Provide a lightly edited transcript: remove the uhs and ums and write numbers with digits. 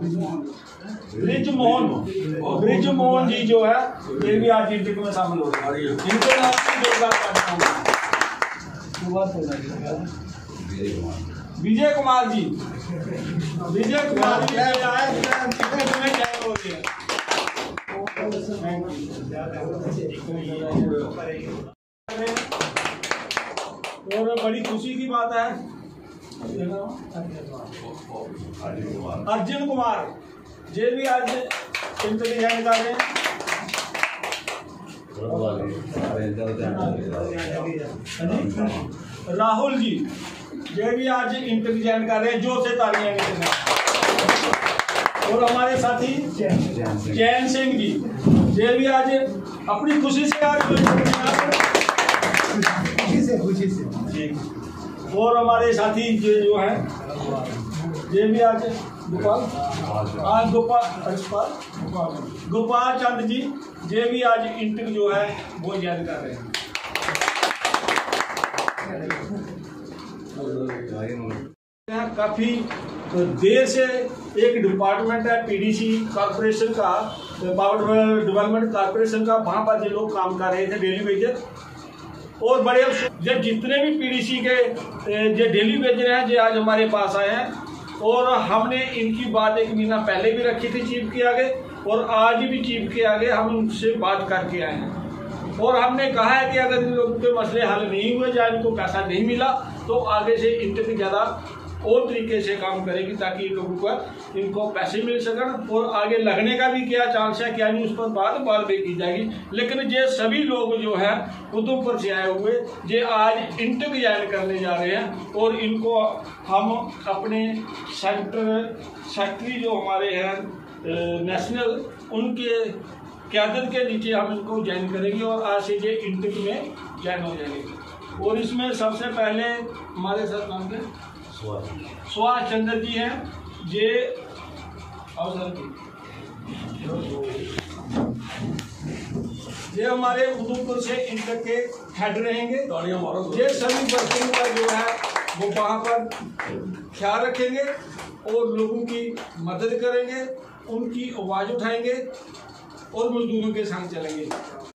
Bridge Mohan ji जो है ये भी आज इंटरव्यू में शामिल हो रहे हैं। इनके नाम की जोरदार विजय कुमार जी आए हो रही है। और बड़ी खुशी की बात है अर्जुन कुमार जे भी आज इंटरव्यू ज्वाइन कर रहे हैं। राहुल जी जे भी आज इंटरव्यू ज्वाइन कर रहे हैं, जोर से तालियां देते। और हमारे साथी जैन सिंह जी जे भी आज अपनी खुशी से खुशी से और हमारे साथी जो है ये भी आज गोपाल चंद जी ये भी आज इंटरव्यू जो है वो ज्वाइन कर रहे हैं। काफी देर से एक डिपार्टमेंट है पीडीसी कॉर्पोरेशन का, पावर डेवलपमेंट कॉर्पोरेशन का, वहां पर ये लोग काम कर रहे थे डेली वेजेस। और बड़े जब जितने भी पीडीसी के जो डेली वेजर हैं जो आज हमारे पास आए हैं, और हमने इनकी बात एक महीना पहले भी रखी थी चीफ के आगे, और आज भी चीफ के आगे हम उनसे बात करके आए हैं। और हमने कहा है कि अगर इन लोगों के मसले हल नहीं हुए या इनको पैसा नहीं मिला तो आगे से इनके ज़्यादा और तरीके से काम करेगी ताकि इन लोगों को इनको पैसे मिल सकन। और आगे लगने का भी क्या चांस है क्या नहीं, उस पर बात भी की जाएगी। लेकिन ये सभी लोग जो है उधमपुर से आए हुए ये आज इंटरव्यू ज्वाइन करने जा रहे हैं, और इनको हम अपने सेक्रेटरी जो हमारे हैं नेशनल, उनके क़यादत के नीचे हम इनको ज्वाइन करेंगे और आज से ये इंटरव्यू में ज्वाइन हो जाएंगे। और इसमें सबसे पहले हमारे साथ नाम के सुभाष चंद्र जी हैं, ये हमारे उधमपुर से इंटर के हेड रहेंगे। ये सभी वर्किंग का जो है वो वहाँ पर ख्याल रखेंगे और लोगों की मदद करेंगे, उनकी आवाज़ उठाएंगे और मजदूरों के संग चलेंगे।